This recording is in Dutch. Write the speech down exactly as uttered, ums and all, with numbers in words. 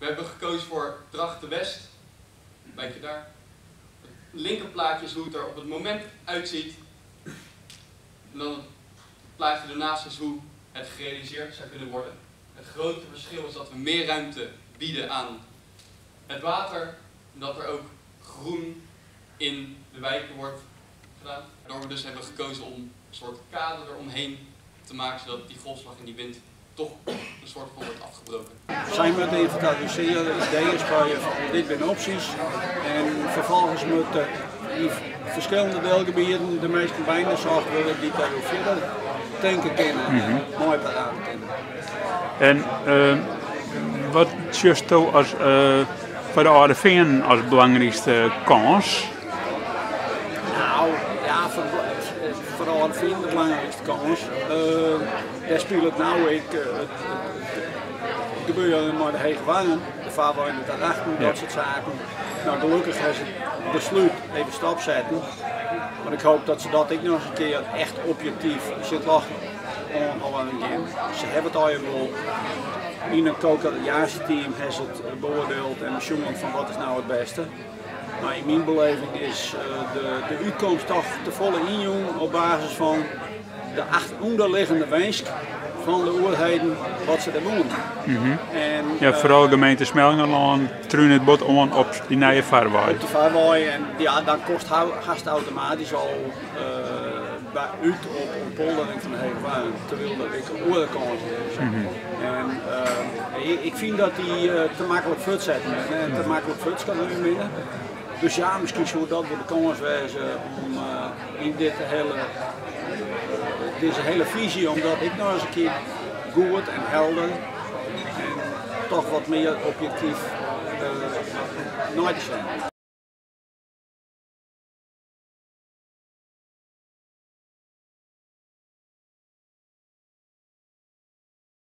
We hebben gekozen voor Drachten West, een beetje daar. Het linker plaatje is hoe het er op het moment uitziet. En dan het plaatje ernaast is hoe het gerealiseerd zou kunnen worden. Het grote verschil is dat we meer ruimte bieden aan het water en dat er ook groen in de wijken wordt gedaan. Waardoor we dus hebben gekozen om een soort kader eromheen te maken, zodat die golfslag en die wind toch een soort van wordt afgebroken. Zij moeten inventariseren, ideeën spuien van dit zijn opties en vervolgens moeten die verschillende deelgebieden, de meeste bijna zorgen willen die daar ook verder denken kennen, mm-hmm. mooi paraat kennen. En uh, wat zie je als uh, voor de Aardeveen als belangrijkste kans? Nou, ja, voor, voor de Aardeveen de belangrijkste kans. Uh, daar speelt het nou ik, uh, het, het gebeurt maar de hege wangen, de vaarwijnen daarachter, ja. Dat soort zaken. Nou, gelukkig hebben ze het besluit even stopzetten. Maar ik hoop dat ze dat ik nog eens een keer echt objectief zit lachen. Al aan een game. Ze hebben het al wel in een co-creatieteam hebben ze het beoordeeld en besjoemeld van wat is nou het beste. Maar in mijn beleving is uh, de, de uitkomst toch te volle injong op basis van de onderliggende wens van de oerheden wat ze daar doen. Mm-hmm. En, ja, vooral uh, gemeente Smellingenland truun het bot om op die nieuwe vaarwaai. Op de vaarwaai en ja, dan kost gast automatisch al uh, bij uit op een poldering van de hele waan, terwijl dat ik een oorkant is. Mm-hmm. En uh, ik, ik vind dat die uh, te makkelijk fut zetten en te makkelijk fut kan nu minder. Dus ja, misschien zou dat voor de kans wezen om uh, in dit hele, uh, deze hele visie, omdat ik nog eens een keer goed en helder en toch wat meer objectief uh, nooit zijn.